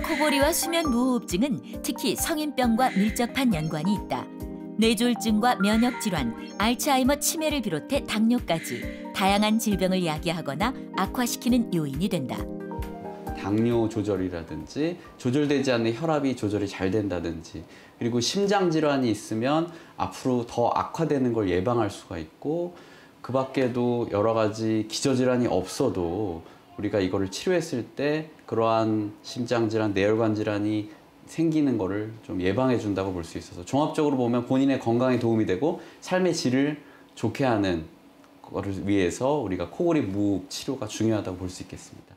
코골이와 수면 무호흡증은 특히 성인병과 밀접한 연관이 있다. 뇌졸중과 면역질환, 알츠하이머 치매를 비롯해 당뇨까지 다양한 질병을 야기하거나 악화시키는 요인이 된다. 당뇨 조절이라든지 조절되지 않는 혈압이 조절이 잘 된다든지 그리고 심장 질환이 있으면 앞으로 더 악화되는 걸 예방할 수가 있고 그 밖에도 여러 가지 기저질환이 없어도 우리가 이거를 치료했을 때 그러한 심장 질환, 뇌혈관 질환이 생기는 거를 좀 예방해 준다고 볼 수 있어서 종합적으로 보면 본인의 건강에 도움이 되고 삶의 질을 좋게 하는 거를 위해서 우리가 코골이 무호흡 치료가 중요하다고 볼 수 있겠습니다.